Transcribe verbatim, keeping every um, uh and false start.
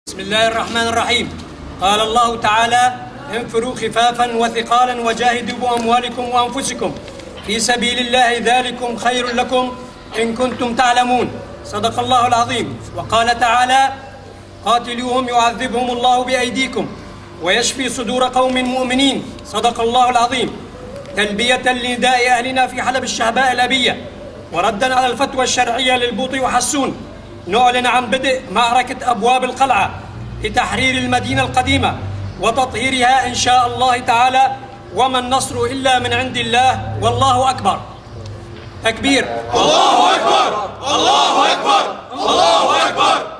بسم الله الرحمن الرحيم. قال الله تعالى: انفروا خفافا وثقالا وجاهدوا بأموالكم وأنفسكم في سبيل الله ذلكم خير لكم إن كنتم تعلمون. صدق الله العظيم. وقال تعالى: قاتلوهم يعذبهم الله بأيديكم ويشفي صدور قوم مؤمنين. صدق الله العظيم. تلبية لنداء أهلنا في حلب الشهباء الأبية وردا على الفتوى الشرعية للبوطي وحسون، نعلن عن بدء معركة أبواب القلعة لتحرير المدينة القديمة وتطهيرها إن شاء الله تعالى، وما النصر إلا من عند الله، والله أكبر. تكبير. الله أكبر الله أكبر الله أكبر.